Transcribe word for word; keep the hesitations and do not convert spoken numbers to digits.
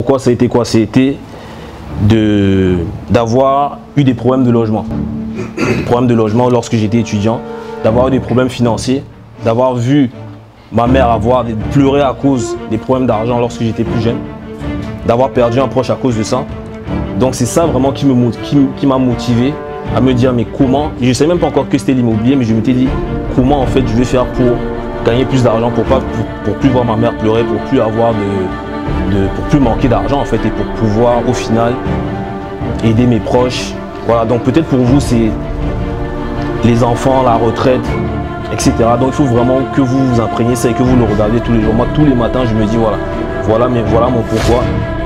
Pourquoi ça a été quoi? C'était de d'avoir eu des problèmes de logement. Des problèmes de logement lorsque j'étais étudiant, d'avoir eu des problèmes financiers, d'avoir vu ma mère avoir pleuré à cause des problèmes d'argent lorsque j'étais plus jeune, d'avoir perdu un proche à cause de ça. Donc c'est ça vraiment qui me qui, qui m'a motivé à me dire mais comment, je ne savais même pas encore que c'était l'immobilier, mais je m'étais dit comment en fait je vais faire pour gagner plus d'argent, pour pas pour, pour plus voir ma mère pleurer, pour plus avoir de, de pour plus manquer d'argent en fait, et pour pouvoir au final aider mes proches. Voilà, donc peut-être pour vous c'est les enfants, la retraite, et cetera. Donc il faut vraiment que vous vous imprégniez ça et que vous le regardez tous les jours. Moi tous les matins je me dis voilà, voilà mais voilà mon pourquoi.